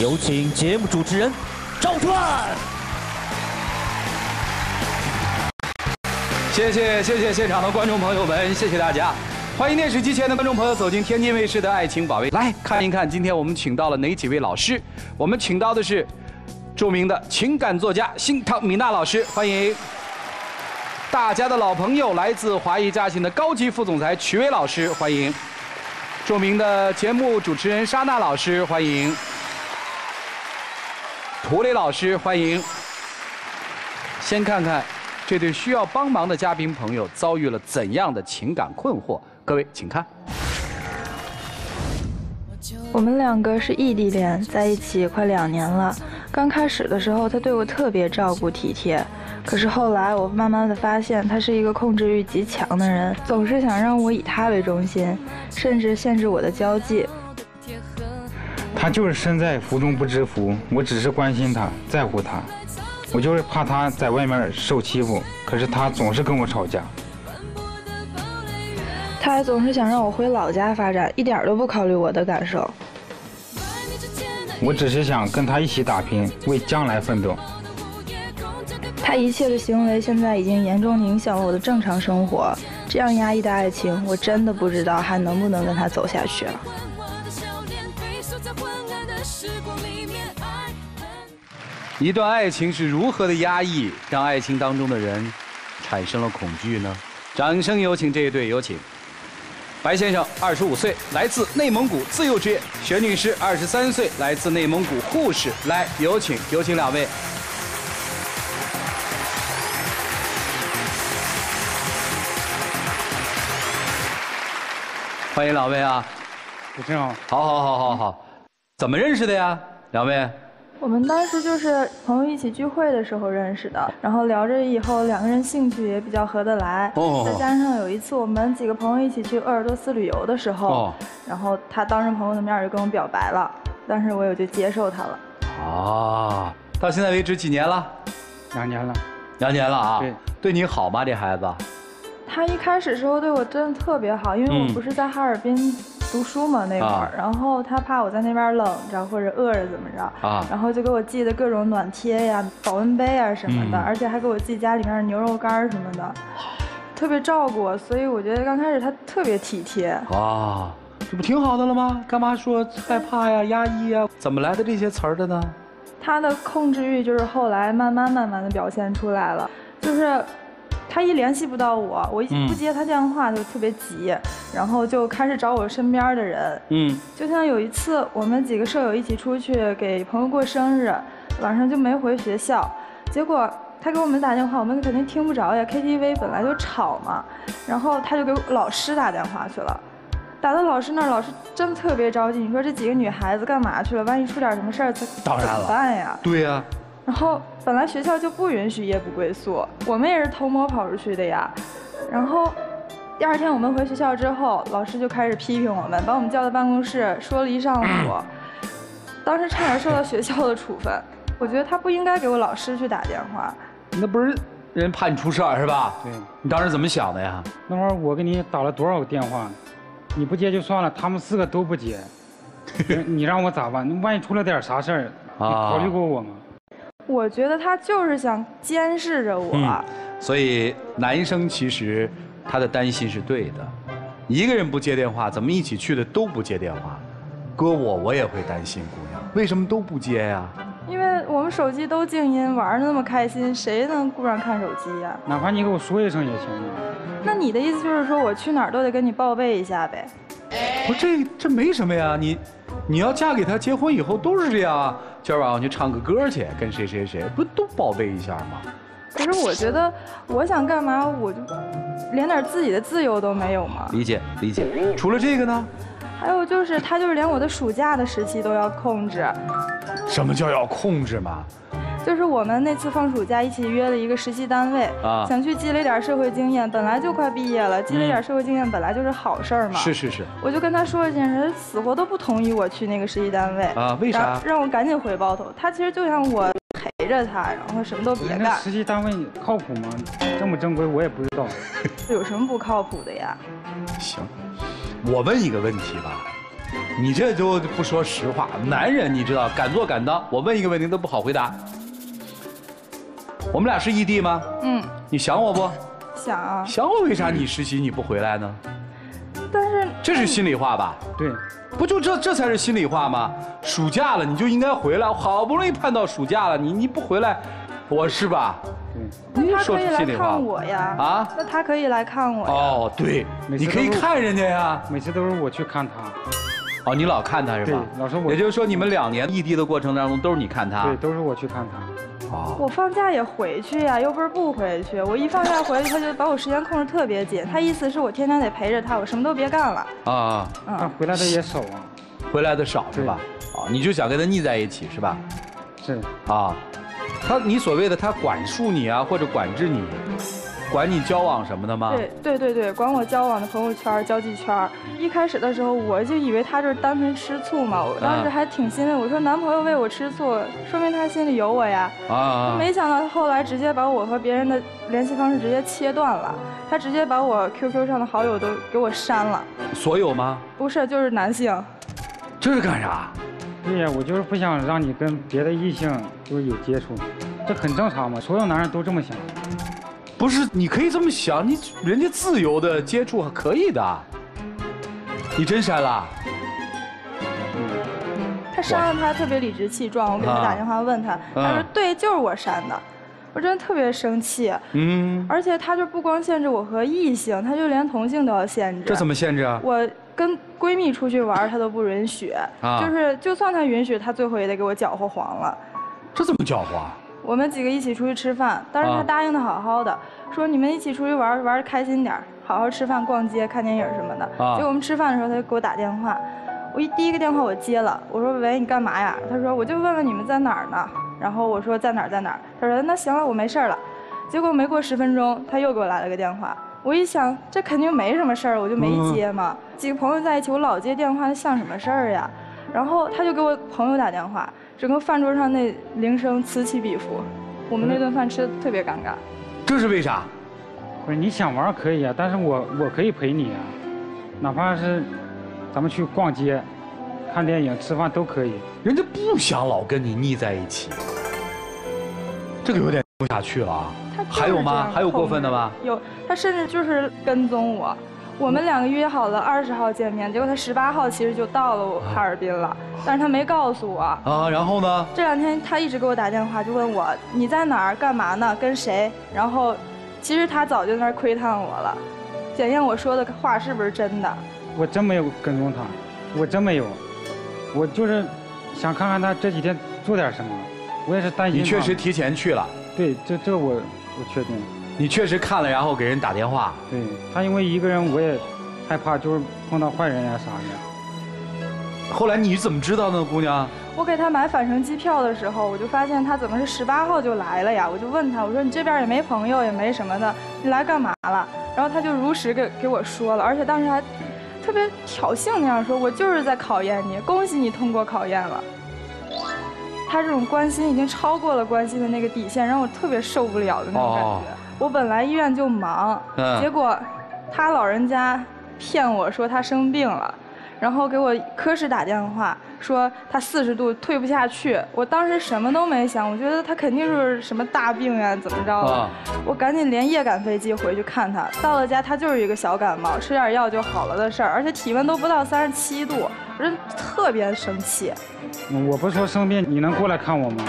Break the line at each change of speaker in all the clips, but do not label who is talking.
有请节目主持人赵传。
谢谢现场的观众朋友们，谢谢大家。欢迎电视机前的观众朋友走进天津卫视的《爱情保卫》，来看一看今天我们请到了哪几位老师。我们请到的是著名的情感作家辛汤米娜老师，欢迎。大家的老朋友，来自华谊嘉信的高级副总裁曲薇老师，欢迎。著名的节目主持人莎娜老师，欢迎。涂磊老师，欢迎。先看看这对需要帮忙的嘉宾朋友遭遇了怎样的情感困惑？各位请看。
我们两个是异地恋，在一起快2年了。刚开始的时候，他对我特别照顾体贴，可是后来我慢慢的发现，他是一个控制欲极强的人，总是想让我以他为中心，甚至限制我的交际。
他就是身在福中不知福，我只是关心他，在乎他。我就是怕他在外面受欺负，可是他总是跟我吵架。
他还总是想让我回老家发展，一点都不考虑我的感受。
我只是想跟他一起打拼，为将来奋斗。
他一切的行为现在已经严重影响了我的正常生活，这样压抑的爱情，我真的不知道还能不能跟他走下去了。
一段爱情是如何的压抑，让爱情当中的人产生了恐惧呢？掌声有请这一对，有请。白先生25岁，来自内蒙古自由职业；薛女士23岁，来自内蒙古护士。来，有请两位。欢迎两位啊！
主持人好。
好，怎么认识的呀？两位？
我们当时就是朋友一起聚会的时候认识的，然后聊着以后2个人兴趣也比较合得来，再加上有一次我们几个朋友一起去鄂尔多斯旅游的时候，然后他当着朋友的面就跟我表白了，当时我也就接受他了。
啊，到现在为止几年了
？2年了。
2年了啊？对你好吗？这孩子？
他一开始时候对我真的特别好，因为我不是在哈尔滨读书嘛那会儿，然后他怕我在那边冷着或者饿着怎么着啊，然后就给我寄的各种暖贴呀、保温杯啊什么的，而且还给我寄家里面的牛肉干什么的，特别照顾我，所以我觉得刚开始他特别体贴
啊，这不挺好的了吗？干嘛说害怕呀、压抑呀？怎么来的这些词儿的呢？
他的控制欲就是后来慢慢的表现出来了，就是他一联系不到我，我一不接他电话就特别急，然后就开始找我身边的人。就像有一次我们几个舍友一起出去给朋友过生日，晚上就没回学校，结果他给我们打电话，我们肯定听不着呀 ，KTV 本来就吵嘛，然后他就给老师打电话去了，打到老师那儿，老师真特别着急，你说这几个女孩子干嘛去了？万一出点什么事儿，怎么办呀？
对呀。
然后本来学校就不允许夜不归宿，我们也是偷摸跑出去的呀。然后第2天我们回学校之后，老师就开始批评我们，把我们叫到办公室说了一上午，当时差点受到学校的处分。我觉得他不应该给我老师去打电话。
那不是人怕你出事儿是吧？
对。
你当时怎么想的呀？
那会儿我给你打了多少个电话，你不接就算了，他们4个都不接，你让我咋办？万一出了点啥事儿，你考虑过我吗？
我觉得他就是想监视着我，
所以男生其实他的担心是对的，一个人不接电话，咱们一起去的都不接电话，搁我也会担心。姑娘，为什么都不接呀？
因为我们手机都静音，玩的那么开心，谁能顾上看手机呀？
哪怕你给我说一声也行啊。
那你的意思就是说我去哪儿都得跟你报备一下呗？
不是这没什么呀，你要嫁给他，结婚以后都是这样啊。今儿晚上去唱个歌去，跟谁，不都报备一下吗？
可是我觉得，我想干嘛，我就连点自己的自由都没有吗？
理解。除了这个呢？
还有就是，他就是连我的暑假的时期都要控制。
什么叫要控制嘛？
就是我们那次放暑假一起约了一个实习单位，想去积累点社会经验，本来就快毕业了，积累点社会经验本来就是好事儿嘛。
是。
我就跟他说一件事，死活都不同意我去那个实习单位
啊？为啥？
让我赶紧回包头。他其实就像我陪着他，然后什么都别干。
实习单位靠谱吗？正不正规我也不知道。
有什么不靠谱的呀？
行，我问一个问题吧， 你这都不说实话，男人你知道敢做敢当。我问一个问题都不好回答。我们俩是异地吗？
嗯，
你想我不？
想啊，
想我，为啥你实习你不回来呢？
但是
这是心里话吧？
对，
不就这才是心里话吗？暑假了你就应该回来，好不容易盼到暑假了，你不回来，我是吧？你
他
说
可以来
出心里话
看我呀。
啊？
那他可以来看我呀。
哦，对，你可以看人家呀。
每次都是我去看他。
哦，你老看他是吧？
对，老是我。
也就是说，你们2年异地的过程当中，都是你看他。
对，都是我去看他。
哦，
我放假也回去呀，又不是不回去。我一放假回去，他就把我时间控制特别紧。他意思是我天天得陪着他，我什么都别干了。
啊，
他回来的也少啊。
回来的少是吧？啊，你就想跟他腻在一起是吧？
是。
啊，你所谓的他管束你啊，或者管制你，管你交往什么的吗？
对，管我交往的朋友圈、交际圈。一开始的时候，我就以为他就是单纯吃醋嘛，我当时还挺欣慰。我说男朋友为我吃醋，说明他心里有我呀。啊！没想到他后来直接把我和别人的联系方式直接切断了，他直接把我 QQ 上的好友都给我删了。
所有吗？
不是，就是男性。
这是干啥？
对呀，我就是不想让你跟别的异性就是有接触，这很正常嘛，所有男人都这么想。
不是，你可以这么想，人家自由的接触可以的。你真删了？
他删了，他特别理直气壮。我给他打电话问他，他说对，就是我删的。我真的特别生气。而且他就不光限制我和异性，他就连同性都要限制。
这怎么限制啊？
我跟闺蜜出去玩，他都不允许。就算他允许，他最后也得给我搅和黄了。
这怎么搅和啊？
我们几个一起出去吃饭，当时他答应的好好的，说你们一起出去玩的开心点，好好吃饭、逛街、看电影什么的。结果我们吃饭的时候，他就给我打电话，第一个电话我接了，我说喂，你干嘛呀？他说我就问问你们在哪儿呢。然后我说在哪儿，他说那行了，我没事了。结果没过10分钟，他又给我来了个电话。我一想，这肯定没什么事儿，我就没接嘛。几个朋友在一起，我老接电话，像什么事儿呀？然后他就给我朋友打电话，整个饭桌上那铃声此起彼伏，我们那顿饭吃的特别尴尬。
这是为啥？
不是你想玩可以啊，但是我可以陪你啊，哪怕是咱们去逛街、看电影、吃饭都可以。
人家不想老跟你腻在一起，这个有点不下去了啊。还有吗？还有过分的吗？
有，他甚至就是跟踪我。我们2个约好了20号见面，结果他18号其实就到了哈尔滨了，但是他没告诉我。
啊，然后呢？
这2天他一直给我打电话，就问我你在哪儿，干嘛呢，跟谁？然后，其实他早就在那儿窥探我了，检验我说的话是不是真的。
我真没有跟踪他，我真没有，我就是想看看他这几天做点什么。我也是担心。
你确实提前去了。
对，这我确定。
你确实看了，然后给人打电话。
对他，因为一个人我也害怕，就是碰到坏人呀啥的。
后来你怎么知道呢，姑娘？
我给他买返程机票的时候，我就发现他怎么是18号就来了呀？我就问他，我说你这边也没朋友，也没什么的，你来干嘛了？然后他就如实给我说了，而且当时还特别挑衅那样说，我就是在考验你，恭喜你通过考验了。他这种关心已经超过了关心的那个底线，让我特别受不了的那种感觉。我本来医院就忙，结果他老人家骗我说他生病了，然后给我科室打电话说他40度退不下去。我当时什么都没想，我觉得他肯定是什么大病呀，怎么着的。我赶紧连夜赶飞机回去看他。到了家，他就是一个小感冒，吃点药就好了的事儿，而且体温都不到37度，我真特别生气。
我不是说生病你能过来看我吗？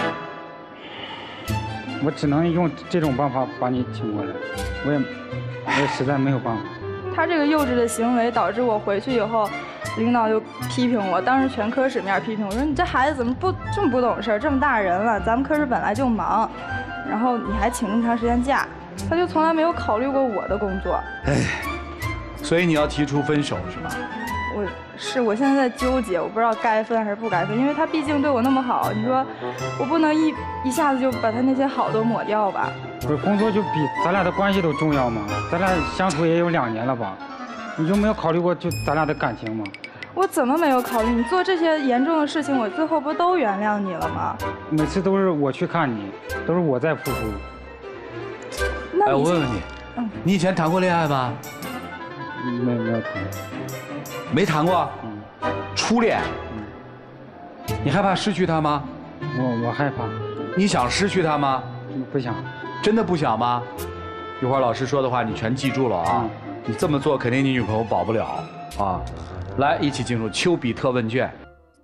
我只能用这种办法把你请过来，我也实在没有办法。
他这个幼稚的行为导致我回去以后，领导就批评我，当时全科室面批评我说你这孩子怎么这么不懂事，这么大人了，咱们科室本来就忙，然后你还请这么长时间假，他就从来没有考虑过我的工作。
哎，所以你要提出分手是吧？
我现在在纠结，我不知道该分还是不该分，因为他毕竟对我那么好，你说我不能一下子就把他那些好都抹掉吧？
不是，工作就比咱俩的关系都重要吗？咱俩相处也有2年了吧？你就没有考虑过就咱俩的感情吗？
我怎么没有考虑？你做这些严重的事情，我最后不都原谅你了吗？
每次都是我去看你，都是我在付出。
那
我问问你，你以前谈过恋爱吗？
没有谈。
没谈过？ 初恋。你害怕失去他吗？
我害怕。
你想失去他吗？
不想。
真的不想吗？一会儿老师说的话你全记住了啊！你这么做肯定你女朋友保不了啊！来，一起进入丘比特问卷。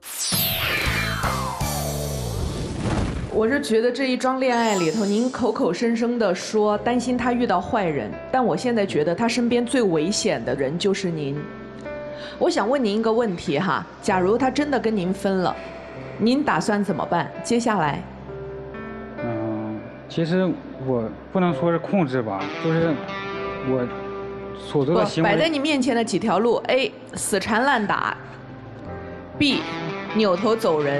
我是觉得这一桩恋爱里头，您口口声声的说担心他遇到坏人，但我现在觉得他身边最危险的人就是您。我想问您一个问题哈，假如他真的跟您分了，您打算怎么办？接下来？
其实我不能说是控制吧，就是我所做的行为。
摆在你面前的几条路 ：A. 死缠烂打 ；B. 扭头走人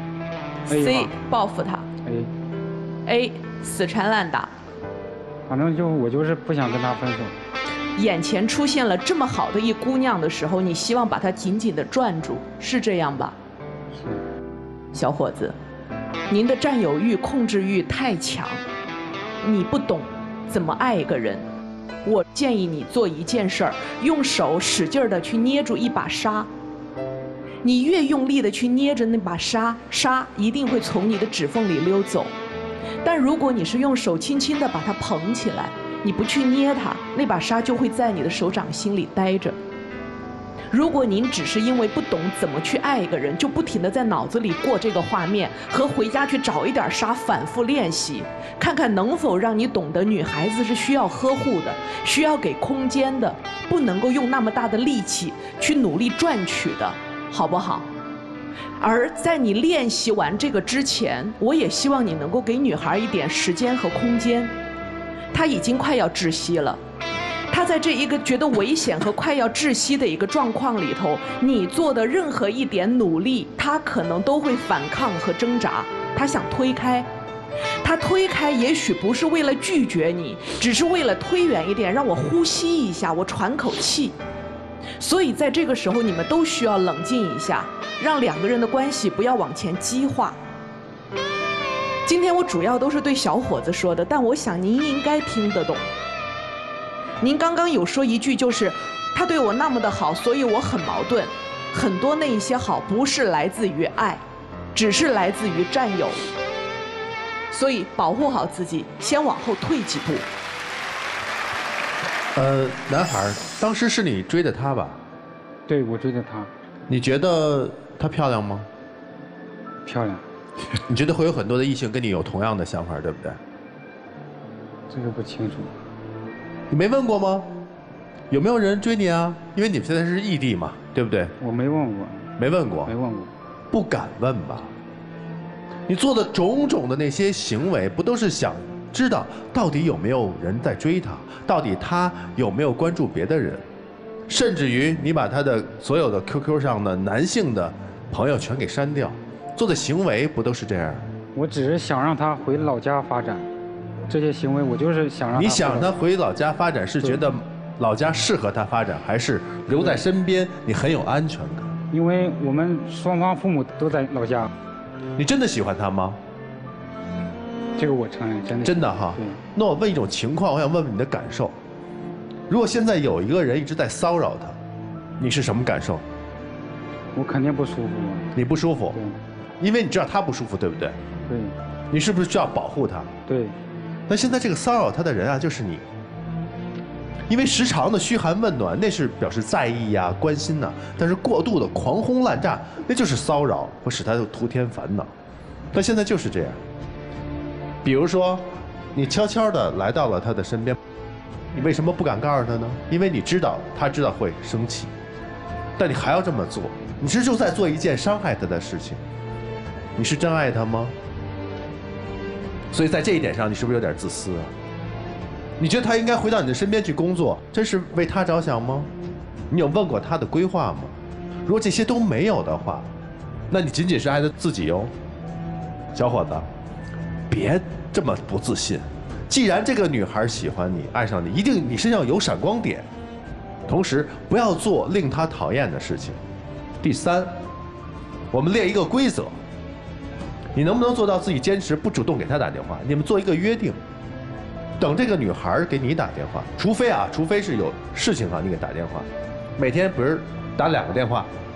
；C. 报复他。A. 死缠烂打。
反正我就是不想跟他分手。
眼前出现了这么好的一姑娘的时候，你希望把她紧紧地攥住，是这样吧？
是。
小伙子，您的占有欲、控制欲太强，你不懂怎么爱一个人。我建议你做一件事儿，用手使劲地去捏住一把沙。你越用力地去捏着那把沙，沙一定会从你的指缝里溜走。但如果你是用手轻轻地把它捧起来，你不去捏它，那把沙就会在你的手掌心里待着。如果您只是因为不懂怎么去爱一个人，就不停地在脑子里过这个画面，和回家去找一点沙反复练习，看看能否让你懂得女孩子是需要呵护的，需要给空间的，不能够用那么大的力气去努力赚取的，好不好？而在你练习完这个之前，我也希望你能够给女孩一点时间和空间。她已经快要窒息了，她在这一个觉得危险和快要窒息的一个状况里头，你做的任何一点努力，她可能都会反抗和挣扎，她想推开。她推开也许不是为了拒绝你，只是为了推远一点，让我呼吸一下，我喘口气。所以在这个时候，你们都需要冷静一下，让两个人的关系不要往前激化。今天我主要都是对小伙子说的，但我想您应该听得懂。您刚刚有说一句，就是他对我那么的好，所以我很矛盾。很多那一些好不是来自于爱，只是来自于占有。所以保护好自己，先往后退几步。
男孩，当时是你追的她吧？
对，我追的她。
你觉得她漂亮吗？
漂亮。
你觉得会有很多的异性跟你有同样的想法，对不对？
这个不清楚。
你没问过吗？有没有人追你啊？因为你们现在是异地嘛，对不对？
我没问过。
没问过。
没问过。
不敢问吧？你做的种种的那些行为，不都是想知道到底有没有人在追他，到底他有没有关注别的人，甚至于你把他的所有的 QQ 上的男性的朋友全给删掉，做的行为不都是这样？
我只是想让他回老家发展，这些行为我就是想让他。
你想他回老家发展，是觉得老家适合他发展，还是留在身边你很有安全感？
因为我们双方父母都在老家。
你真的喜欢他吗？
这个我承认，真的。
真的哈。那我问一种情况，我想问问你的感受。如果现在有一个人一直在骚扰他，你是什么感受？
我肯定不舒服。
你不舒服？
对。
因为你知道他不舒服，对不对？
对。
你是不是需要保护他？
对。
那现在这个骚扰他的人啊，就是你。因为时常的嘘寒问暖，那是表示在意呀、关心呐。但是过度的狂轰滥炸，那就是骚扰，会使他徒添烦恼。但现在就是这样。比如说，你悄悄地来到了他的身边，你为什么不敢告诉他呢？因为你知道，他知道会生气，但你还要这么做，你是就在做一件伤害他的事情。你是真爱他吗？所以在这一点上，你是不是有点自私啊？你觉得他应该回到你的身边去工作，真是为他着想吗？你有问过他的规划吗？如果这些都没有的话，那你仅仅是爱他自己哟，小伙子，别这么不自信。既然这个女孩喜欢你，爱上你，一定你身上有闪光点。同时，不要做令她讨厌的事情。第三，我们列一个规则，你能不能做到自己坚持不主动给她打电话？你们做一个约定。等这个女孩给你打电话，除非是有事情你给打电话，每天比如打2个电话，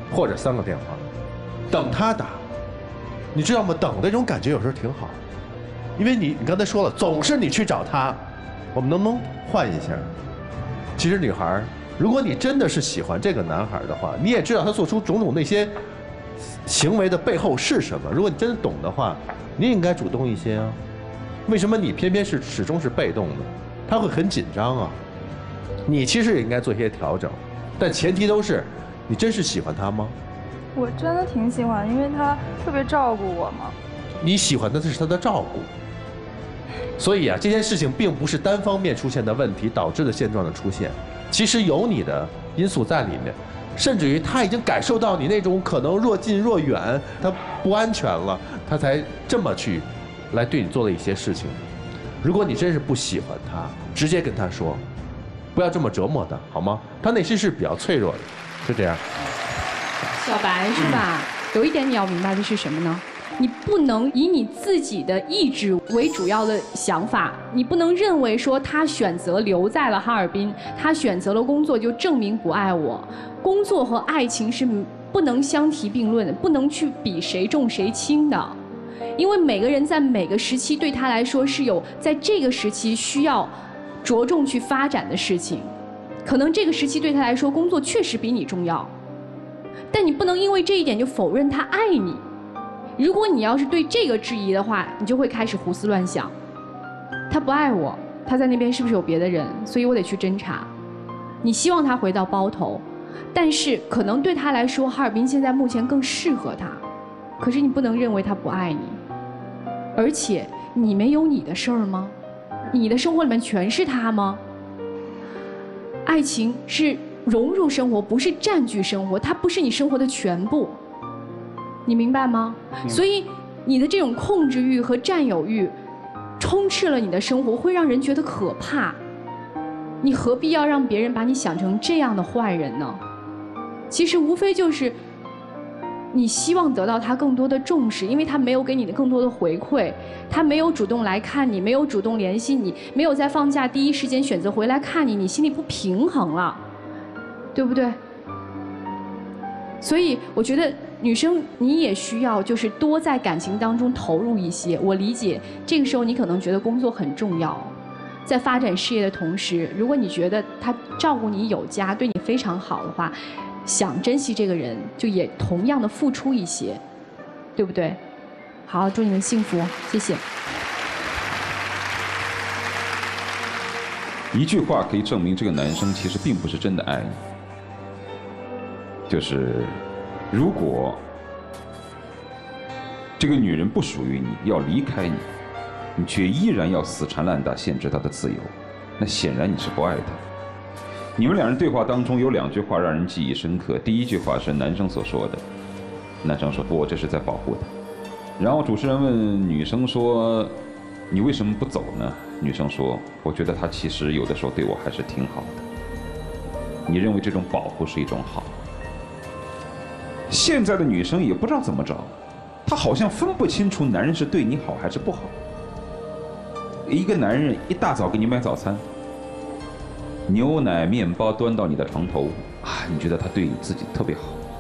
或者3个电话，等他打。你知道吗？等的这种感觉有时候挺好，因为你刚才说了，总是你去找他，我们能不能换一下？其实女孩，如果你真的是喜欢这个男孩的话，你也知道他做出种种那些行为的背后是什么。如果你真的懂的话，你也应该主动一些啊。为什么你偏偏是始终是被动的？他会很紧张啊。你其实也应该做一些调整，但前提都是你真是喜欢他吗？
我真的挺喜欢，因为他特别照顾我嘛。
你喜欢的是他的照顾，所以啊，这件事情并不是单方面出现的问题导致的现状的出现，其实有你的因素在里面，甚至于他已经感受到你那种可能若近若远，他不安全了，他才这么去来对你做了一些事情。如果你真是不喜欢他，直接跟他说，不要这么折磨他，好吗？他内心是比较脆弱的，就这样。
小白是吧？有一点你要明白的是什么呢？你不能以你自己的意志为主要的想法，你不能认为说他选择留在了哈尔滨，他选择了工作就证明不爱我。工作和爱情是不能相提并论的，不能去比谁重谁轻的，因为每个人在每个时期对他来说是有在这个时期需要着重去发展的事情，可能这个时期对他来说工作确实比你重要。但你不能因为这一点就否认他爱你。如果你要是对这个质疑的话，你就会开始胡思乱想。他不爱我，他在那边是不是有别的人？所以我得去侦查。你希望他回到包头，但是可能对他来说，哈尔滨现在目前更适合他。可是你不能认为他不爱你，而且你没有你的事儿吗？你的生活里面全是他吗？爱情是融入生活，不是占据生活，它不是你生活的全部，你明白吗？所以你的这种控制欲和占有欲充斥了你的生活，会让人觉得可怕。你何必要让别人把你想成这样的坏人呢？其实无非就是你希望得到他更多的重视，因为他没有给你的更多的回馈，他没有主动来看你，没有主动联系你，没有在放假第一时间选择回来看你，你心里不平衡了，对不对？所以我觉得女生你也需要就是多在感情当中投入一些。我理解这个时候你可能觉得工作很重要，在发展事业的同时，如果你觉得他照顾你有加，对你非常好的话，想珍惜这个人，就也同样的付出一些，对不对？好，祝你们幸福，谢谢。
一句话可以证明这个男生其实并不是真的爱你，就是如果这个女人不属于你，要离开你，你却依然要死缠烂打限制她的自由，那显然你是不爱她。你们两人对话当中有2句话让人记忆深刻。第一句话是男生所说的，男生说不，我这是在保护她。然后主持人问女生说，你为什么不走呢？女生说，我觉得他其实有的时候对我还是挺好的。你认为这种保护是一种好？现在的女生也不知道怎么着，她好像分不清楚男人是对你好还是不好。一个男人一大早给你买早餐，牛奶面包端到你的床头啊，你觉得他对你自己特别好，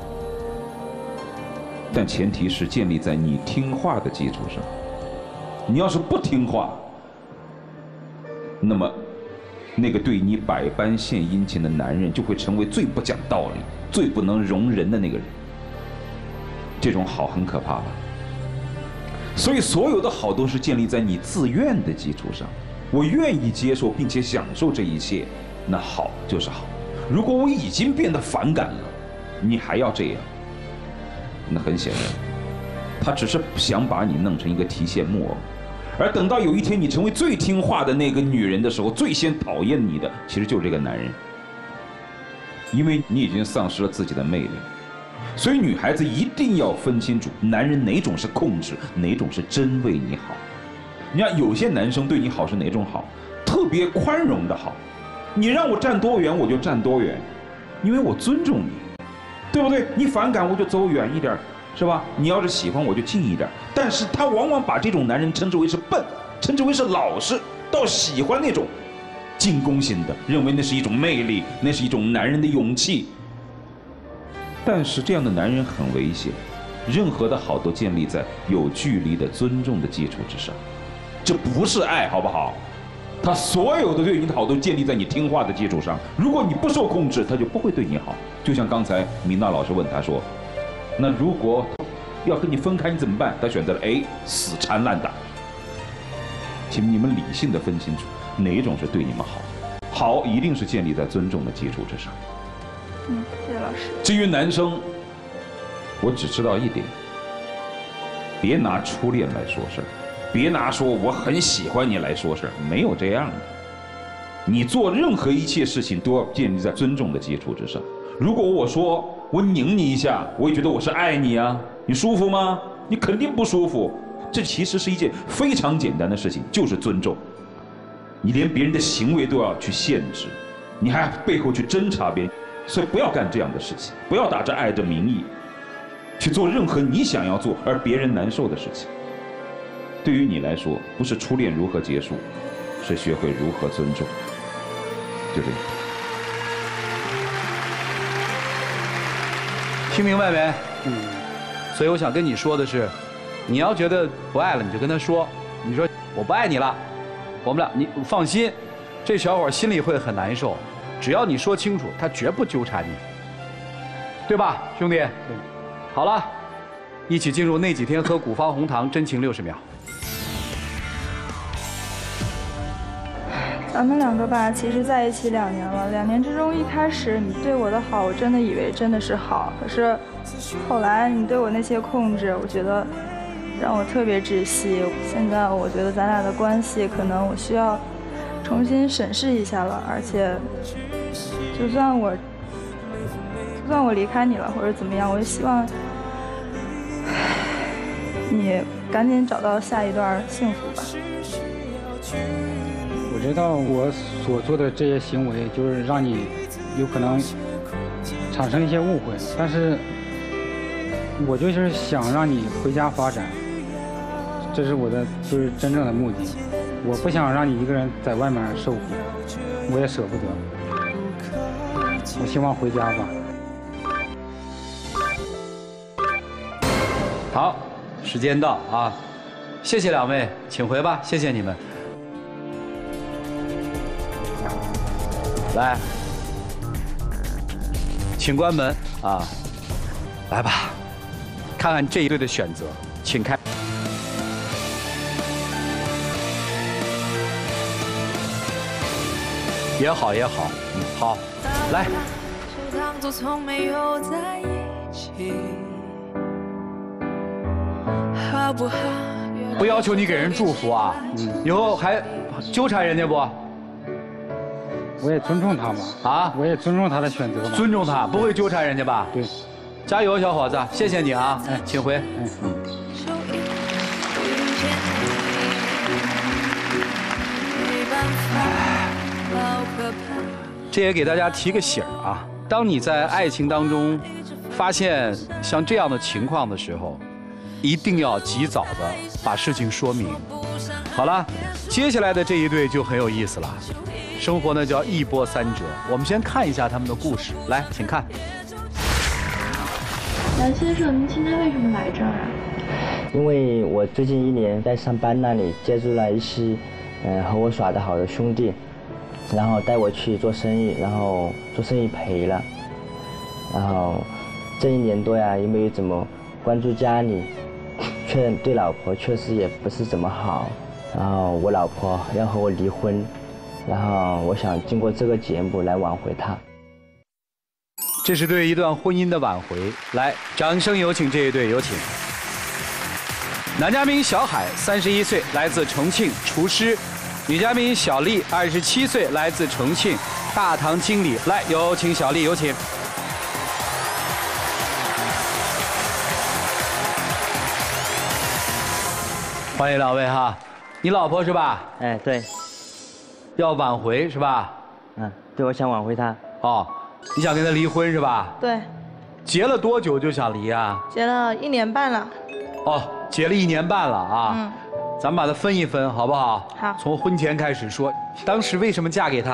但前提是建立在你听话的基础上。你要是不听话，那么那个对你百般献殷勤的男人就会成为最不讲道理、最不能容人的那个人。这种好很可怕吧？所以所有的好都是建立在你自愿的基础上。我愿意接受并且享受这一切，那好就是好。如果我已经变得反感了，你还要这样，那很显然，他只是想把你弄成一个提线木偶。而等到有一天你成为最听话的那个女人的时候，最先讨厌你的其实就是这个男人，因为你已经丧失了自己的魅力。所以女孩子一定要分清楚，男人哪种是控制，哪种是真为你好。你看有些男生对你好是哪种好？特别宽容的好，你让我站多远我就站多远，因为我尊重你，对不对？你反感我就走远一点，是吧？你要是喜欢我就近一点。但是他往往把这种男人称之为是笨，称之为是老实，倒喜欢那种进攻型的，认为那是一种魅力，那是一种男人的勇气。 但是这样的男人很危险，任何的好都建立在有距离的尊重的基础之上，这不是爱，好不好？他所有的对你的好都建立在你听话的基础上，如果你不受控制，他就不会对你好。就像刚才米娜老师问他说，那如果要跟你分开，你怎么办？他选择了 A， 死缠烂打。请你们理性的分清楚，哪一种是对你们好？好一定是建立在尊重的基础之上。
谢谢老师。
至于男生，我只知道一点，别拿初恋来说事儿，别拿说我很喜欢你来说事儿，没有这样的。你做任何一切事情都要建立在尊重的基础之上。如果我说我拧你一下，我也觉得我是爱你啊，你舒服吗？你肯定不舒服。这其实是一件非常简单的事情，就是尊重。你连别人的行为都要去限制，你还背后去侦查别人，所以不要干这样的事情，不要打着爱的名义去做任何你想要做而别人难受的事情。对于你来说，不是初恋如何结束，是学会如何尊重。就这样。
听明白没？所以我想跟你说的是，你要觉得不爱了，你就跟他说，你说我不爱你了，我们俩你放心，这小伙心里会很难受，只要你说清楚，他绝不纠缠你，对吧，兄弟？好了，一起进入那几天喝古方红糖真情60秒。
咱们两个吧，其实在一起2年了。2年之中，一开始你对我的好，我真的以为真的是好。可是后来你对我那些控制，我觉得让我特别窒息。现在我觉得咱俩的关系，可能我需要重新审视一下了。而且，就算我离开你了，或者怎么样，我也希望你赶紧找到下一段幸福吧。
我知道我所做的这些行为，就是让你有可能产生一些误会，但是我就是想让你回家发展，这是我的就是真正的目的。我不想让你一个人在外面受苦，我也舍不得。我希望回家吧。
好，时间到啊！谢谢2位，请回吧，谢谢你们。来，请关门啊！来吧，看看这一对的选择，请开。也好也好，好，来。不要求你给人祝福啊，以后还纠缠人家不？
我也尊重他嘛。啊，我也尊重他的选择嘛。
尊重他，不会纠缠人家吧？
对。
加油，小伙子，谢谢你啊！哎，请回。这也给大家提个醒啊，当你在爱情当中发现像这样的情况的时候，一定要及早的把事情说明。好了，接下来的这一对就很有意思了。生活呢叫一波三折，我们先看一下他们的故事。来，请看。
梁先生，您今天为什么来这儿啊？
因为我最近1年在上班那里接触了一些，和我耍得好的兄弟，然后带我去做生意，然后做生意赔了，然后这1年多呀，也没有怎么关注家里，却对老婆确实也不是怎么好，然后我老婆要和我离婚。然后我想经过这个节目来挽回她。
这是对一段婚姻的挽回。来，掌声有请这一对，有请。男嘉宾小海，31岁，来自重庆，厨师；女嘉宾小丽，27岁，来自重庆，大堂经理。来，有请小丽，有请。欢迎2位哈，你老婆是吧？
哎，对。
要挽回是吧？
对，我想挽回她。
哦，你想跟她离婚是吧？
对。
结了多久就想离啊？
结了1年半了。
哦，结了1年半了啊。咱们把它分一分好不好？
好。
从婚前开始说，当时为什么嫁给他？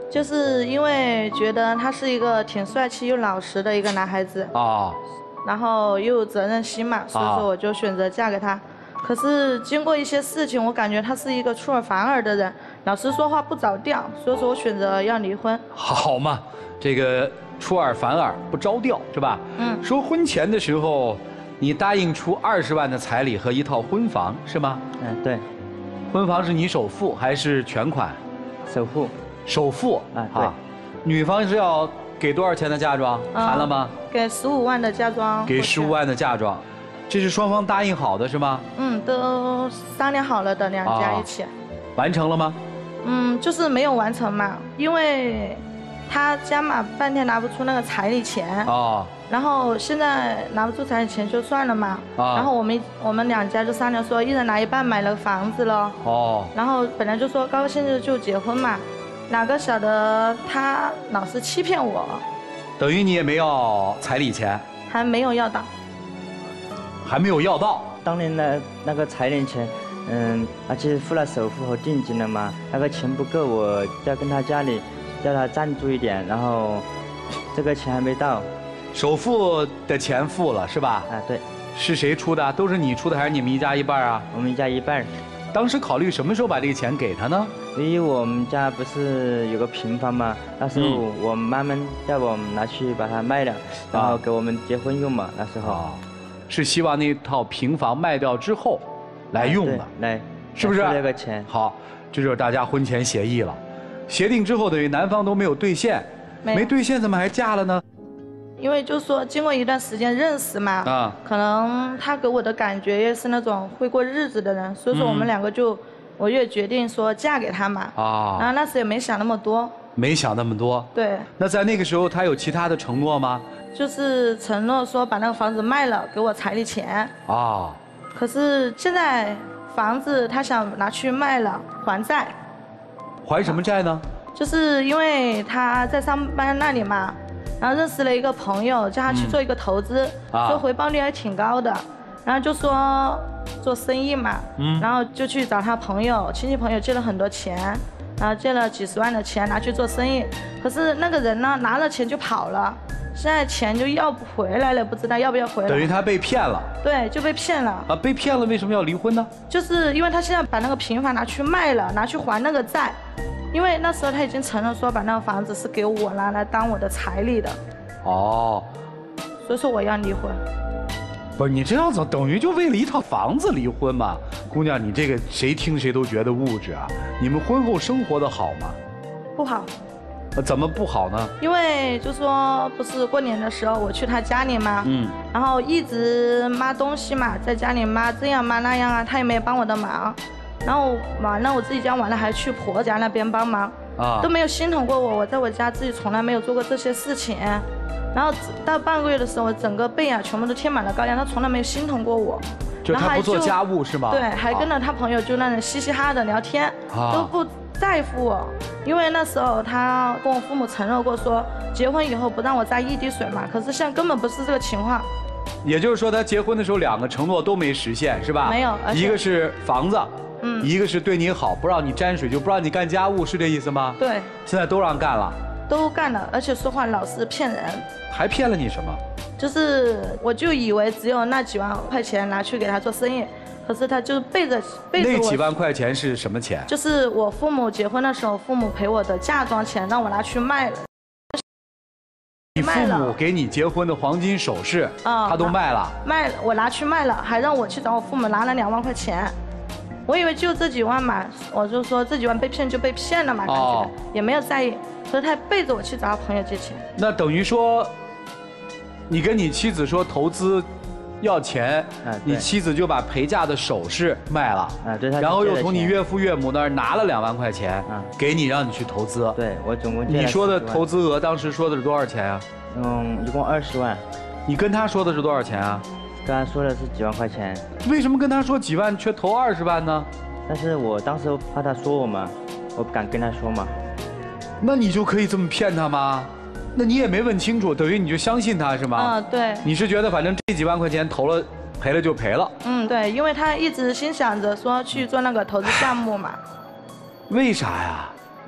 就是因为觉得他是一个挺帅气又老实的一个男孩子
啊，
然后又有责任心嘛，所以说我就选择嫁给他。可是经过一些事情，我感觉他是一个出尔反尔的人，老是说话不着调，所以说我选择要离婚。
好嘛，这个出尔反尔不着调是吧？
嗯。
说婚前的时候，你答应出20万的彩礼和一套婚房是吗？
嗯，对。
婚房是你首付还是全款？
首付。
首付
啊，对。
女方是要给多少钱的嫁妆？谈了吗？
给15万的嫁妆。
给15万的嫁妆。这是双方答应好的是吗？
嗯，都商量好了的，两家一起。
完成了吗？
嗯，就是没有完成嘛，因为他家嘛半天拿不出那个彩礼钱。
哦。
然后现在拿不出彩礼钱就算了嘛。然后我们两家就商量说，一人拿一半买了房子了。
哦。
然后本来就说高高兴兴就结婚嘛，哪个晓得他老是欺骗我。
等于你也没要彩礼钱？
还没有要到。
还没有要到。
当年的那个彩礼钱，而且付了首付和定金了嘛，那个钱不够，我要跟他家里叫他赞助一点，然后这个钱还没到。
首付的钱付了是吧？
啊，对。
是谁出的？都是你出的还是你们一家一半啊？
我们一家一半。
当时考虑什么时候把这个钱给他呢？
因为我们家不是有个平房嘛，那时候我妈妈叫我们拿去把它卖了，然后给我们结婚用嘛，那时候。
是希望那套平房卖掉之后来用的，
来，
是不是？
这个钱。
好，这就是大家婚前协议了。协定之后等于男方都没有兑现，没兑现怎么还嫁了呢？
因为就是说经过一段时间认识嘛，可能他给我的感觉也是那种会过日子的人，所以说我们两个我也决定说嫁给他嘛。然后那时也没想那么多。
没想那么多。
对。
那在那个时候他有其他的承诺吗？
就是承诺说把那个房子卖了给我彩礼钱。可是现在房子他想拿去卖了还债。
还什么债呢？
就是因为他在上班那里嘛，然后认识了一个朋友，叫他去做一个投资，说回报率还挺高的，然后就说做生意嘛，然后就去找他朋友亲戚朋友借了很多钱，然后借了几十万的钱拿去做生意，可是那个人呢拿了钱就跑了。现在钱就要不回来了，不知道要不要回来。
等于他被骗了。对，
就被骗了。
被骗了，为什么要离婚呢？
就是因为他现在把那个平房拿去卖了，拿去还那个债。因为那时候他已经承认说把那个房子是给我拿来当我的彩礼的。所以说我要离婚。
不是你这样子，等于就为了一套房子离婚嘛？姑娘，你这个谁听谁都觉得物质啊。你们婚后生活的好吗？
不好。
怎么不好呢？
因为就说不是过年的时候我去他家里嘛，然后一直抹东西嘛，在家里抹这样抹那样啊，他也没有帮我的忙，然后完了我自己家完了还去婆家那边帮忙，都没有心疼过我，我在我家自己从来没有做过这些事情，然后到半个月的时候，我整个背啊全部都贴满了膏药，他从来没有心疼过我。
就他不做家务是吗？
对，还跟着他朋友就那种嘻嘻哈哈的聊天，都不在乎我。因为那时候他跟我父母承诺过说，结婚以后不让我再一滴水嘛。可是现在根本不是这个情况。
也就是说，他结婚的时候2个承诺都没实现，是吧？
没有，
一个是房子，一个是对你好，不让你沾水，就不让你干家务，是这意思吗？
对。
现在都让干了。
都干了，而且说话老是骗人。
还骗了你什么？
就是我就以为只有那几万块钱拿去给他做生意，可是他就是背着我。
那几万块钱是什么钱？
就是我父母结婚的时候，父母赔我的嫁妆钱，让我拿去卖了。
你父母给你结婚的黄金首饰，他都卖了。
卖了，我拿去卖了，还让我去找我父母拿了2万块钱。我以为就这几万嘛，我就说这几万被骗就被骗了嘛，感觉也没有在意。可是他背着我去找他朋友借钱。
那等于说，你跟你妻子说投资要钱，你妻子就把陪嫁的首饰卖了，然后又从你岳父岳母那儿拿了2万块钱，给你让你去投资。
对，我总共借了。
你说的投资额当时说的是多少钱啊？
一共20万。
你跟他说的是多少钱啊？
跟他说的是几万块钱。
为什么跟他说几万却投20万呢？
但是我当时怕他说我嘛，我不敢跟他说嘛。
那你就可以这么骗他吗？那你也没问清楚，等于你就相信他是吗？
对。
你是觉得反正这几万块钱投了，赔了就赔了。
对，因为他一直心想着说去做那个投资项目嘛。
为啥呀？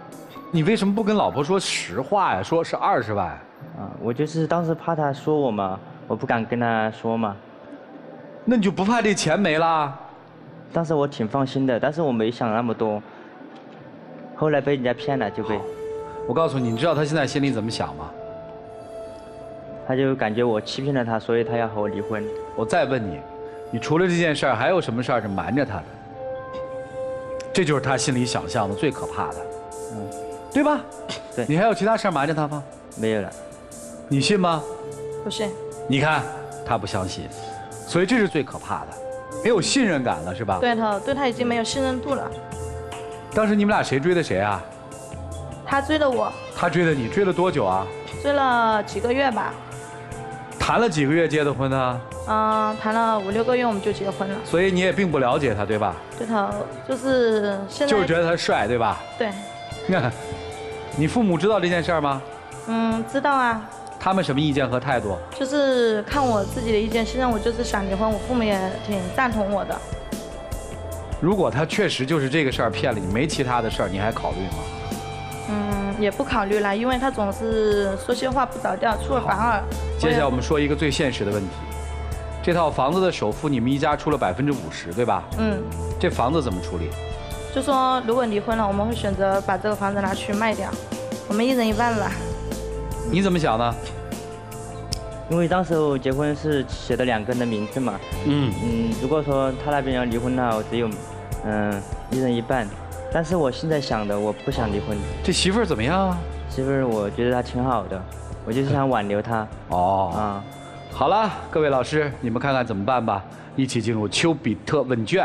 你为什么不跟老婆说实话呀？说是20万。
啊，我就是当时怕他说我嘛，我不敢跟他说嘛。
那你就不怕这钱没了？
当时我挺放心的，但是我没想那么多。后来被人家骗了，就被。
我告诉你，你知道他现在心里怎么想吗？
他就感觉我欺骗了他，所以他要和我离婚。
我再问你，你除了这件事儿，还有什么事儿是瞒着他的？这就是他心里想象的最可怕的，对吧？
对。
你还有其他事儿瞒着他吗？
没有了。
你信吗？
不信。
你看，他不相信，所以这是最可怕的，没有信任感了，是吧？
对头，对他已经没有信任度了。
当时你们俩谁追的谁啊？
他追的我。
他追的你，追了多久啊？
追了几个月吧。
谈了几个月结的婚呢？
谈了5、6个月我们就结婚了。
所以你也并不了解他，对吧？
对头，就是现在。
就是觉得他帅，对吧？
对。
你父母知道这件事吗？
知道啊。
他们什么意见和态度？
就是看我自己的意见，现在我就是想离婚，我父母也挺赞同我的。
如果他确实就是这个事儿骗了你，没其他的事儿，你还考虑吗？
也不考虑了，因为他总是说些话不着调，出尔反尔。
接下来我们说一个最现实的问题，这套房子的首付你们一家出了50%，对吧？这房子怎么处理？
就说如果离婚了，我们会选择把这个房子拿去卖掉，我们1人1半了。
你怎么想呢？
因为当时我结婚是写的2个人的名字嘛。如果说他那边要离婚的话，我只有1人1半。但是我现在想的，我不想离婚。
这媳妇儿怎么样啊？
媳妇儿，我觉得她挺好的，我就是想挽留她。
好了，各位老师，你们看看怎么办吧。一起进入丘比特问卷。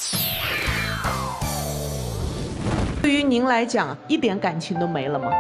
对于您来讲，一点感情都没了吗？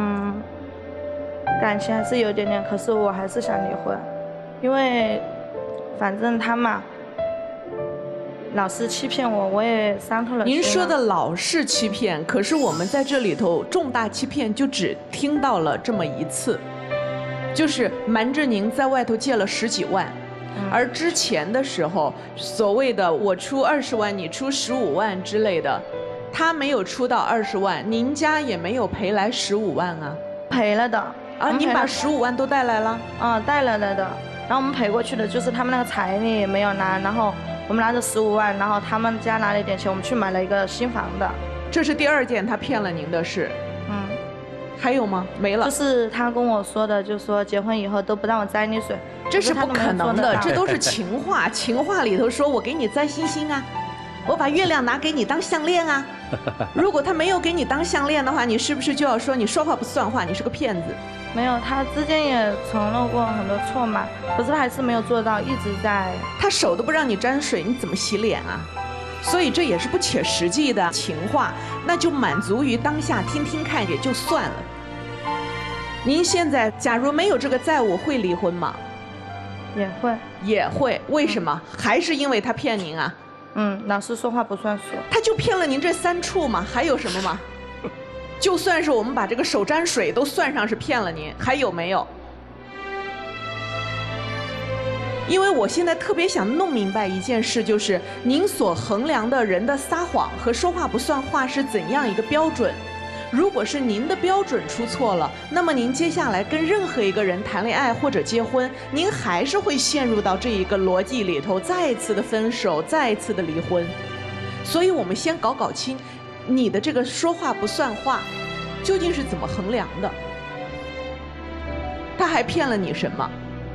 感情还是有点点，可是我还是想离婚，因为反正他嘛。老是欺骗我，我也伤透了心。
您说的老是欺骗，可是我们在这里头重大欺骗就只听到了这么一次，就是瞒着您在外头借了10几万，而之前的时候所谓的我出20万，你出15万之类的，他没有出到20万，您家也没有赔来15万啊？
赔了的
啊，您把15万都带来了？
带来了的。然后我们赔过去的就是他们那个彩礼也没有拿，然后。我们拿着15万，然后他们家拿了一点钱，我们去买了一个新房的。
这是第2件他骗了您的事。还有吗？没了。
就是他跟我说的，就说结婚以后都不让我摘你水，
这是不可能的，这都是情话。情话里头说我给你摘星星啊，我把月亮拿给你当项链啊。如果他没有给你当项链的话，你是不是就要说你说话不算话，你是个骗子？
没有，他之间也承诺过很多错嘛，可是他还是没有做到，一直在。
他手都不让你沾水，你怎么洗脸啊？所以这也是不切实际的情话，那就满足于当下听听看也就算了。您现在假如没有这个债务，会离婚吗？
也会。
也会，为什么？还是因为他骗您啊？
老是说话不算数。
他就骗了您这3处嘛，还有什么吗？就算是我们把这个手沾水都算上是骗了您，还有没有？因为我现在特别想弄明白一件事，就是您所衡量的人的撒谎和说话不算话是怎样一个标准。如果是您的标准出错了，那么您接下来跟任何一个人谈恋爱或者结婚，您还是会陷入到这一个逻辑里头，再一次的分手，再一次的离婚。所以我们先搞清你的这个说话不算话究竟是怎么衡量的？他还骗了你什么？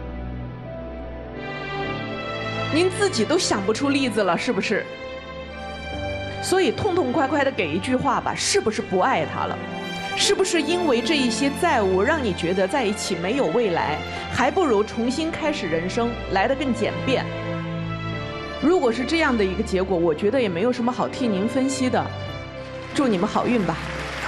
您自己都想不出例子了，是不是？所以痛痛快快的给一句话吧，是不是不爱他了？是不是因为这一些债务让你觉得在一起没有未来，还不如重新开始人生来得更简便？如果是这样的一个结果，我觉得也没有什么好替您分析的。祝你们好运吧。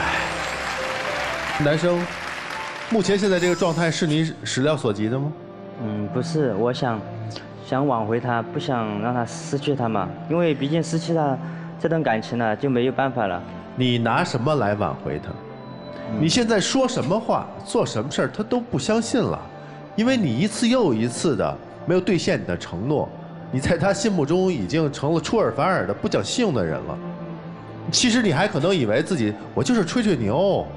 男生，目前现在这个状态是你始料所及的吗？
不是，我想挽回他，不想让他失去他嘛，因为毕竟失去他这段感情了就没有办法了。
你拿什么来挽回他？你现在说什么话，做什么事儿，他都不相信了，因为你一次又一次的没有兑现你的承诺，你在他心目中已经成了出尔反尔的不讲信用的人了。其实你还可能以为自己我就是吹吹牛，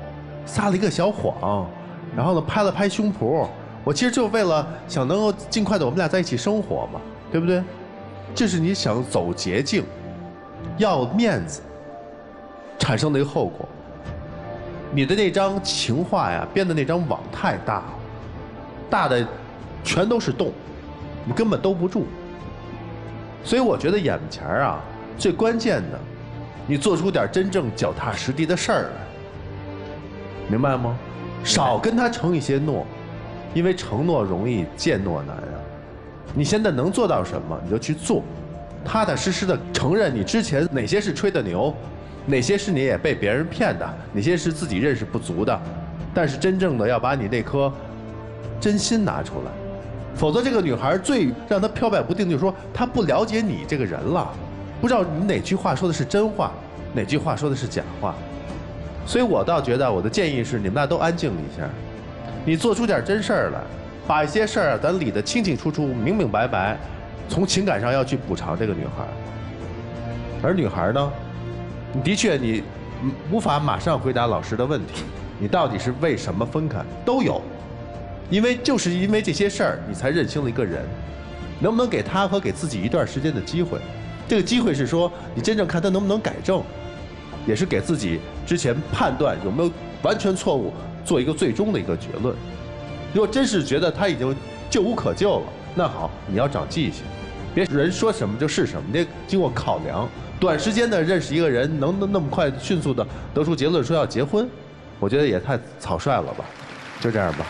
撒了一个小谎，然后呢拍了拍胸脯，我其实就为了想能够尽快的我们俩在一起生活嘛，对不对？这是你想走捷径，要面子产生的一个后果。你的那张情话呀，编的那张网太大了，大的全都是洞，你根本兜不住。所以我觉得眼前啊，最关键的，你做出点真正脚踏实地的事儿来，明白吗？少跟他承一些诺，因为承诺容易，践诺难啊。你现在能做到什么，你就去做，踏踏实实的承认你之前哪些是吹的牛。哪些是你也被别人骗的，哪些是自己认识不足的，但是真正的要把你那颗真心拿出来，否则这个女孩最让她飘摆不定，就是说她不了解你这个人了，不知道你哪句话说的是真话，哪句话说的是假话。所以我倒觉得我的建议是，你们俩都安静一下，你做出点真事儿来，把一些事儿咱理得清清楚楚、明明白白，从情感上要去补偿这个女孩。而女孩呢？的确，你无法马上回答老师的问题，你到底是为什么分开都有，就是因为这些事儿，你才认清了一个人。能不能给他和给自己一段时间的机会？这个机会是说，你真正看他能不能改正，也是给自己之前判断有没有完全错误做一个最终的一个结论。如果真是觉得他已经救无可救了，那好，你要长记性，别人说什么就是什么，你得经过考量。短时间的认识一个人，能那么快迅速的得出结论说要结婚，我觉得也太草率了吧。就这样吧。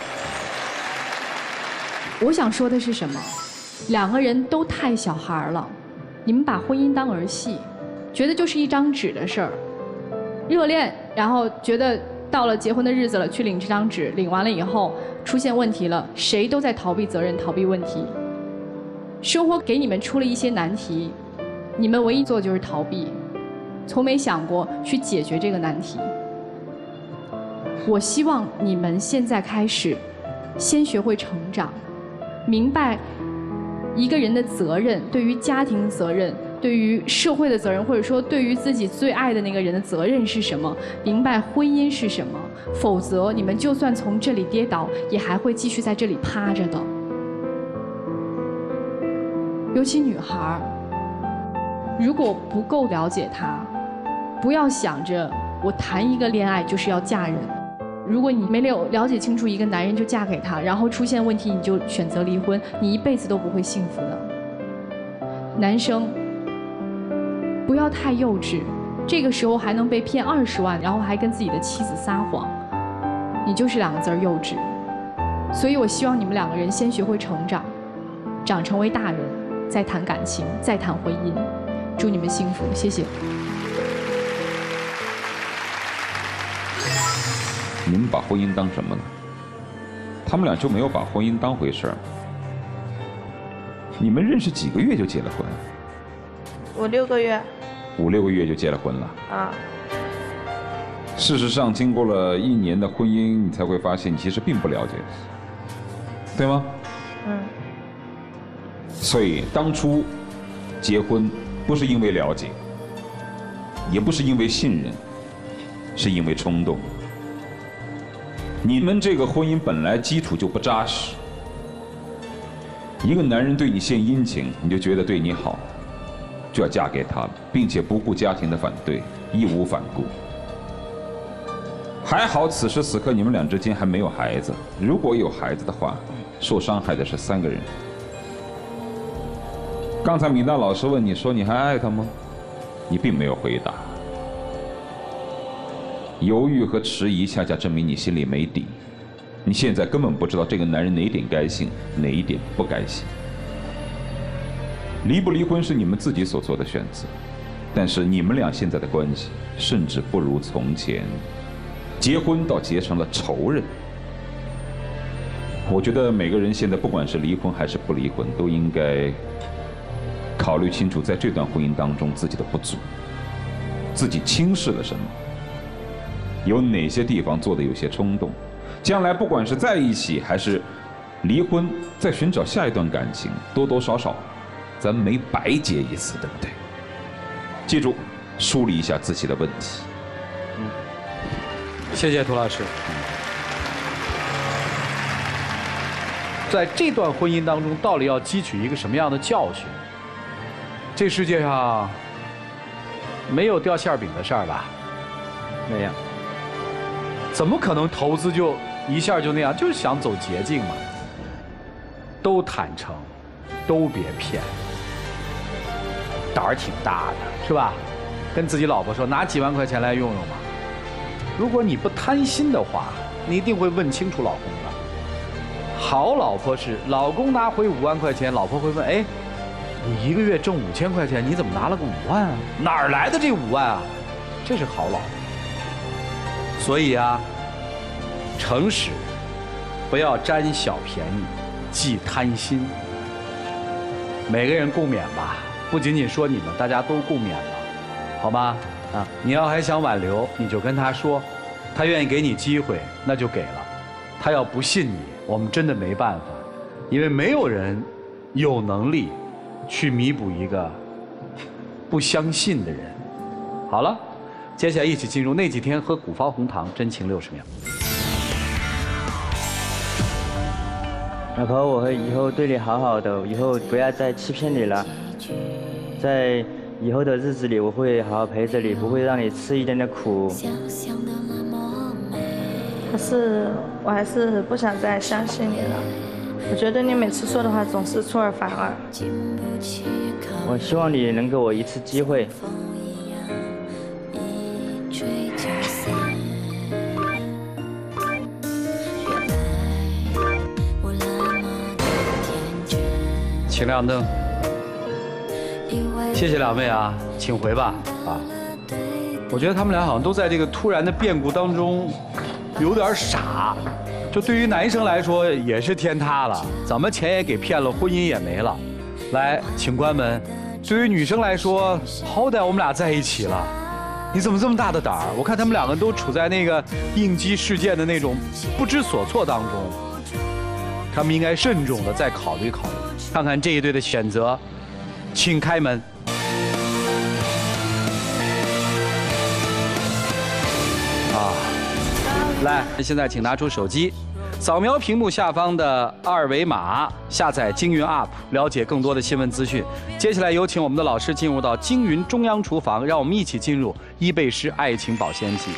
我想说的是什么？两个人都太小孩了，你们把婚姻当儿戏，觉得就是一张纸的事儿，热恋，然后觉得到了结婚的日子了，去领这张纸，领完了以后出现问题了，谁都在逃避责任，逃避问题。生活给你们出了一些难题。你们唯一做的就是逃避，从没想过去解决这个难题。我希望你们现在开始，先学会成长，明白一个人的责任，对于家庭的责任，对于社会的责任，或者说对于自己最爱的那个人的责任是什么，明白婚姻是什么。否则，你们就算从这里跌倒，也还会继续在这里趴着的。尤其女孩。如果不够了解他，不要想着我谈一个恋爱就是要嫁人。如果你没有了解清楚一个男人就嫁给他，然后出现问题你就选择离婚，你一辈子都不会幸福的。男生不要太幼稚，这个时候还能被骗20万，然后还跟自己的妻子撒谎，你就是2个字儿幼稚。所以我希望你们2个人先学会成长，长成为大人，再谈感情，再谈婚姻。祝你们幸福，谢谢。
你们把婚姻当什么呢？他们俩就没有把婚姻当回事儿。你们认识几个月就结了婚
？5、6个月。
5、6个月就结了婚了。
啊。
事实上，经过了1年的婚姻，你才会发现你其实并不了解，对吗？
嗯。
所以当初结婚。不是因为了解，也不是因为信任，是因为冲动。你们这个婚姻本来基础就不扎实，一个男人对你献殷勤，你就觉得对你好，就要嫁给他，并且不顾家庭的反对，义无反顾。还好此时此刻你们俩之间还没有孩子，如果有孩子的话，受伤害的是3个人。刚才米娜老师问你说你还爱他吗？你并没有回答。犹豫和迟疑恰恰证明你心里没底，你现在根本不知道这个男人哪一点该信，哪一点不该信。离不离婚是你们自己所做的选择，但是你们俩现在的关系甚至不如从前，结婚倒结成了仇人。我觉得每个人现在不管是离婚还是不离婚，都应该考虑清楚在这段婚姻当中自己的不足，自己轻视了什么，有哪些地方做的有些冲动，将来不管是在一起还是离婚，再寻找下一段感情，多多少少咱没白结一次，对不对？记住，梳理一下自己的问题。
谢谢涂老师。在这段婚姻当中，到底要汲取一个什么样的教训？这世界上没有掉馅饼的事儿吧？
没有。
怎么可能投资就一下就那样？就是想走捷径嘛。都坦诚，都别骗，胆儿挺大的，是吧？跟自己老婆说，拿几万块钱来用用嘛。如果你不贪心的话，你一定会问清楚老公的。好老婆是老公拿回5万块钱，老婆会问：哎，你一个月挣5000块钱，你怎么拿了个5万啊？哪儿来的这5万啊？这是好老婆。所以啊，诚实，不要占小便宜，忌贪心。每个人共勉吧，不仅仅说你们，大家都共勉吧，好吗？啊，你要还想挽留，你就跟他说，他愿意给你机会，那就给了。他要不信你，我们真的没办法，因为没有人有能力去弥补一个不相信的人。好了，接下来一起进入那几天喝古方红糖真情60秒。
老婆，我会以后对你好好的，以后不要再欺骗你了。在以后的日子里，我会好好陪着你，不会让你吃一点的苦。
可是我还是不想再相信你了。我觉得你每次说的话总是出尔反尔。
我希望你能给我一次机会。
请亮灯。谢谢两位啊，请回吧啊！我觉得他们俩好像都在这个突然的变故当中有点傻，就对于男生来说也是天塌了，怎么钱也给骗了，婚姻也没了。来，请关门。对于女生来说，好歹我们俩在一起了，你怎么这么大的胆儿？我看他们两个都处在那个应激事件的那种不知所措当中，他们应该慎重的再考虑考虑，看看这一对的选择。请开门。来，现在请拿出手机，扫描屏幕下方的2维码，下载京云 App， 了解更多的新闻资讯。接下来有请我们的老师进入到京云中央厨房，让我们一起进入伊贝诗爱情保鲜剂。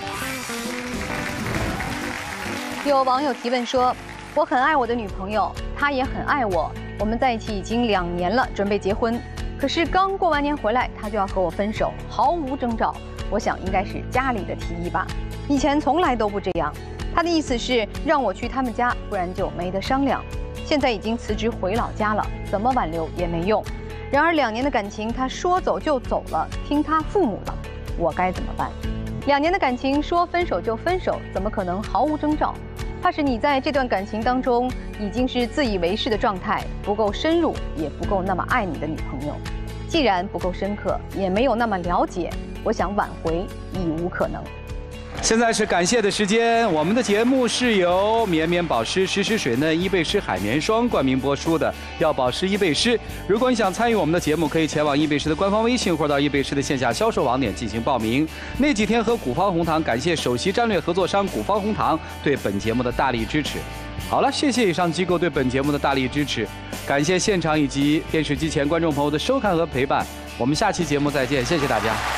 有网友提问说：“我很爱我的女朋友，她也很爱我，我们在一起已经2年了，准备结婚。可是刚过完年回来，她就要和我分手，毫无征兆。我想应该是家里的提议吧。以前从来都不这样。他的意思是让我去他们家，不然就没得商量。现在已经辞职回老家了，怎么挽留也没用。然而2年的感情，他说走就走了，听他父母的，我该怎么办？2年的感情说分手就分手，怎么可能毫无征兆？怕是你在这段感情当中已经是自以为是的状态，不够深入，也不够那么爱你的女朋友。既然不够深刻，也没有那么了解，我想挽回已无可能。
现在是感谢的时间，我们的节目是由绵绵保湿时时水嫩伊贝诗海绵霜冠名播出的，要保湿伊贝诗。如果你想参与我们的节目，可以前往伊贝诗的官方微信，或者到伊贝诗的线下销售网点进行报名。那几天喝古方红糖，感谢首席战略合作商古方红糖对本节目的大力支持。好了，谢谢以上机构对本节目的大力支持，感谢现场以及电视机前观众朋友的收看和陪伴。我们下期节目再见，谢谢大家。